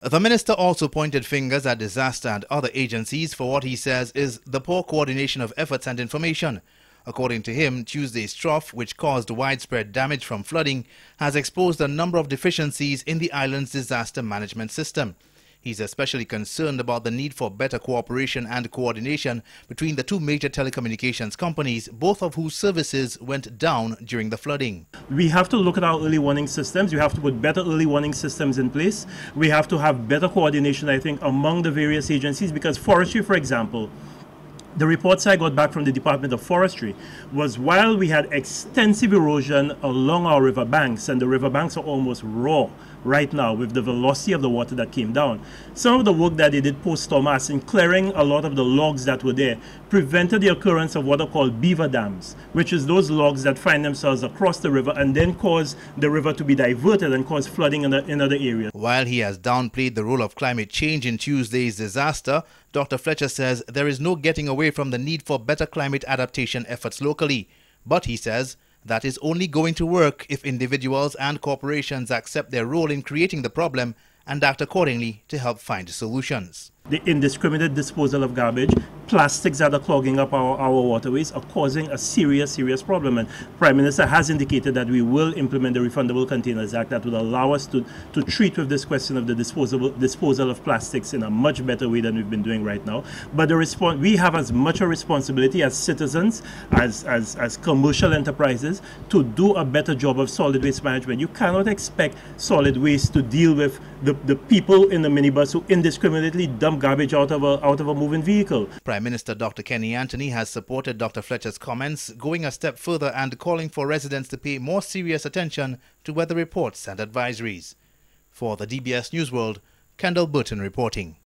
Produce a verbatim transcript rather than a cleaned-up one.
The minister also pointed fingers at disaster and other agencies for what he says is the poor coordination of efforts and information. According to him, Tuesday's trough, which caused widespread damage from flooding, has exposed a number of deficiencies in the island's disaster management system. He's especially concerned about the need for better cooperation and coordination between the two major telecommunications companies, both of whose services went down during the flooding. We have to look at our early warning systems. We have to put better early warning systems in place. We have to have better coordination, I think, among the various agencies, because forestry, for example, the reports I got back from the Department of Forestry was while we had extensive erosion along our river banks, and the river banks are almost raw right now with the velocity of the water that came down, some of the work that they did post-storm in clearing a lot of the logs that were there prevented the occurrence of what are called beaver dams, which is those logs that find themselves across the river and then cause the river to be diverted and cause flooding in, the, in other areas. While he has downplayed the role of climate change in Tuesday's disaster, Doctor Fletcher says there is no getting away from the need for better climate adaptation efforts locally. But he says that is only going to work if individuals and corporations accept their role in creating the problem and act accordingly to help find solutions. The indiscriminate disposal of garbage, plastics that are clogging up our, our waterways are causing a serious, serious problem. And Prime Minister has indicated that we will implement the Refundable Containers Act that will allow us to, to treat with this question of the disposable, disposal of plastics in a much better way than we've been doing right now. But the response, we have as much a responsibility as citizens, as, as, as commercial enterprises, to do a better job of solid waste management. You cannot expect solid waste to deal with the, the people in the minibus who indiscriminately dump garbage out of a out of a moving vehicle. Prime Minister Doctor Kenny Anthony has supported Doctor Fletcher's comments, going a step further and calling for residents to pay more serious attention to weather reports and advisories. For the D B S News World, Kendal Burton reporting.